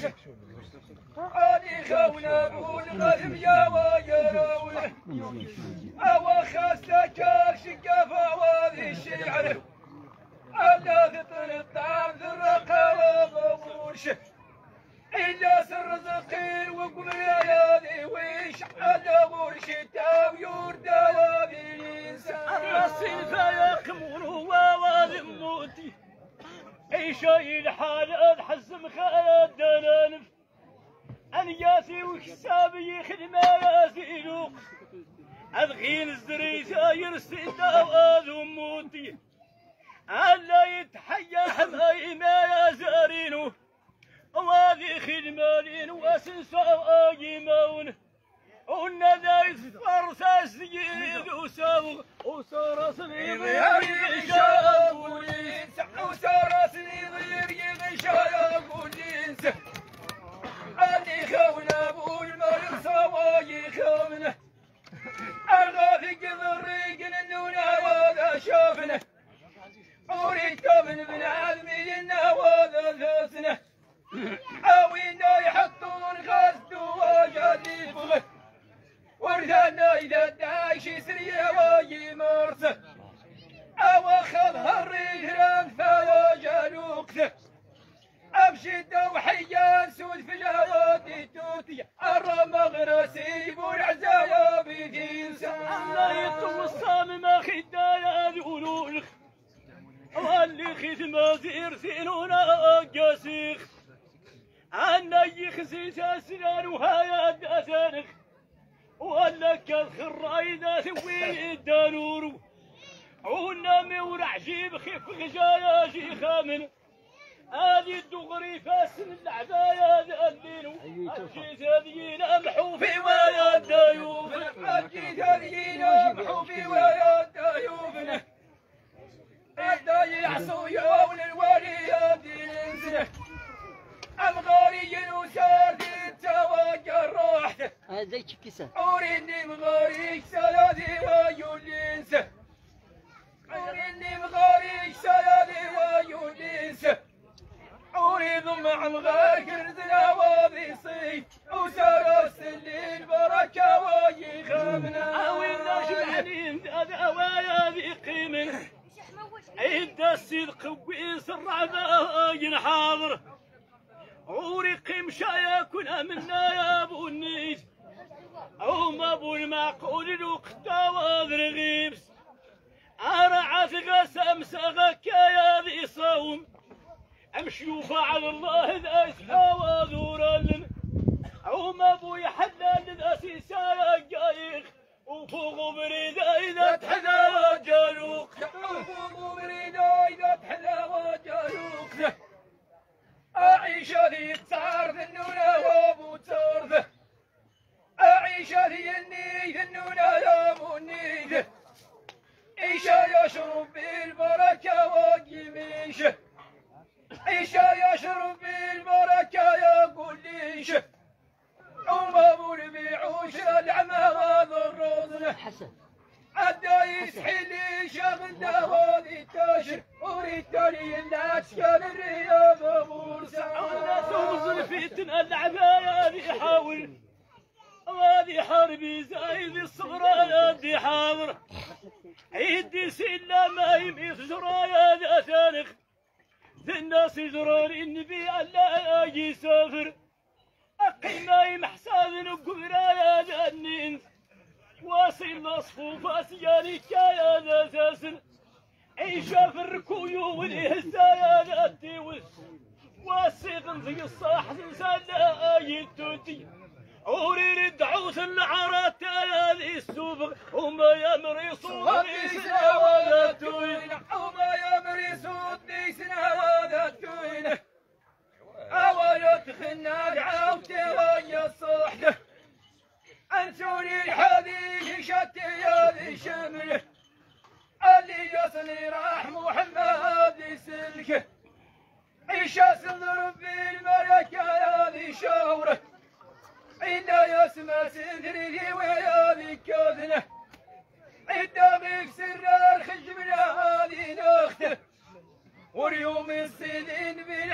علي خونا والغزم يا وياوله أو خاستك شقافة وهذه الشعر ألا تطل الطعام ذرقة وورشه إلا سر زقير وقبل يا ويش ألا ورشته ويورد وهذه الإنسان الرصيف يقمر وذموتي أي شيء الحال حزم خالد الأنف أنياسي وحسابي خدمة ياسيلوق أدخين الزريسة يرسل وذموتي ألا يتحيا حماي ما يزارينه وهذه خدمة وسنسى أجيمون والندى يصفر ساسيد وصار صليب يغشى بوليس وصار صليب يغشى بوليس اللي خونا بولمر صواي خونا الغافق ضريق النونا وذا شافنا أريد من ابن عزمي وذا ثاسنا أوينا يحطون غزد وجدي فغه ورثنا إذا دايش سريا ويمارسه أو أخذها الريهران فيا جالوقته أبشد وحيان سود في الهوادي توتي الرمغرسي والعزايا بيدين سام لا يتوصى ما خدايا ذولولخ واللي خدمة زير سينونا قاسيخ عنا يخسيس أسنان وهايا داسانخ ولك الخراي ذا ثوي الدانور عونا مورع جيب خف غجايا شيخا من هذه الدغري فاسن العبايا ذالين الجيت هذيين امحوفي ويا الدايوب الجيت هذيين امحوفي ويا الدايوب الداي يعصو يوم الولي دين سنه الغاري وسار تواجه راحته هذا كيسه أوريني مغاريك سلادي ويولينسه أوريني مغاريك سلادي ويولينسه أريد مع مغارك رزنا وذي صيف وسار السلين بركة ويخامنا أوينا شبعانين هذا ويا ذي قيمن عيد الصدق ويسرع باين حاضر عوري مشايا كنا منا يا ابو النيس عوم ابو المعقول الوقتا واذر غيبس ارعى غسم سغك يا ذي صوم امشي على الله ذا اسحا ذورا عوم ابو يحلل ذا سيسايا جايخ وفوق بريدا اذا تحلى وجالوق وفوق بريدا اذا تحلى وجالوق أعيش هذه التار ذنونا وابو تارذ أعيش هذه النيذ ذنونا يا ابو النيذ عيشا يشرب بالبركة وقيميشه عيشا يشرب بالبركة يا قليشه وما بالبيعوش العمى وضرورنا حسن الدايس حلي شغل هذه تاشر اريد تالي الناس كان الرياض مرسى الناس وظلفتن العباية ذي حاول وهذه حربي زايد الصغرى هذه حاضر عيدي سلا ما يمي في زرايا ذا ثانخ ذي الناس يزرون النبي الا يجي سافر اقل ما يمحساد قبرايا ذا النينث واصل صفوف اسياني كايا ذا ساسن عيشا في الركويو والهزايا ذا التيوس واصل في الصاح سلا يتوتي عوري الدعوث العرات يا ذي السوبغ وما يمري صوت سنا ولا توين وما يمري صوت سنا ولا توين أولا تخنا دعوتي ويا صحته أنسوني الحديث شتي يا ذي شمله اللي جسني راح محمد سلكه عيشا صدر بالملكة يا ذي شاوره إلا يسمى سدري ويا ذي كاذنه عدا بك سر الخشب هذه ناخته واليوم السنين